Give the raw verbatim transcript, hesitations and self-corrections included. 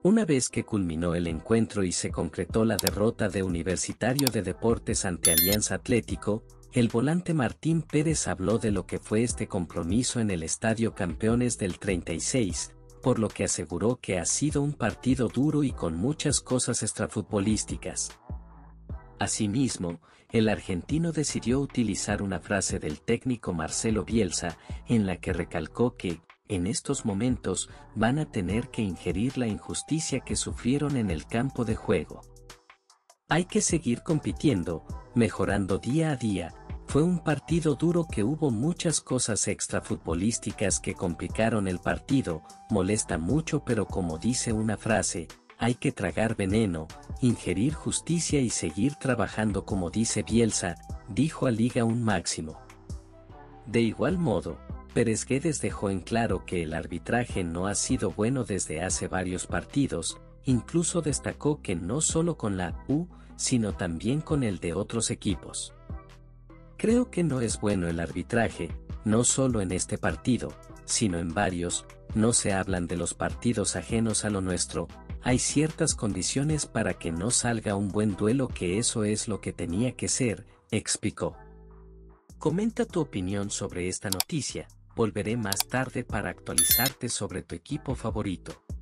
Una vez que culminó el encuentro y se concretó la derrota de Universitario de Deportes ante Alianza Atlético, el volante Martín Pérez habló de lo que fue este compromiso en el Estadio Campeones del treinta y seis, por lo que aseguró que ha sido un partido duro y con muchas cosas extrafutbolísticas. Asimismo, el argentino decidió utilizar una frase del técnico Marcelo Bielsa, en la que recalcó que, en estos momentos, van a tener que ingerir la injusticia que sufrieron en el campo de juego. Hay que seguir compitiendo, mejorando día a día. Fue un partido duro que hubo muchas cosas extrafutbolísticas que complicaron el partido, molesta mucho, pero como dice una frase, hay que tragar veneno, ingerir justicia y seguir trabajando como dice Bielsa, dijo a Liga un Máximo. De igual modo, Pérez Guedes dejó en claro que el arbitraje no ha sido bueno desde hace varios partidos, incluso destacó que no solo con la U, sino también con el de otros equipos. Creo que no es bueno el arbitraje, no solo en este partido, sino en varios, no se hablan de los partidos ajenos a lo nuestro, hay ciertas condiciones para que no salga un buen duelo, que eso es lo que tenía que ser, explicó. Comenta tu opinión sobre esta noticia, volveré más tarde para actualizarte sobre tu equipo favorito.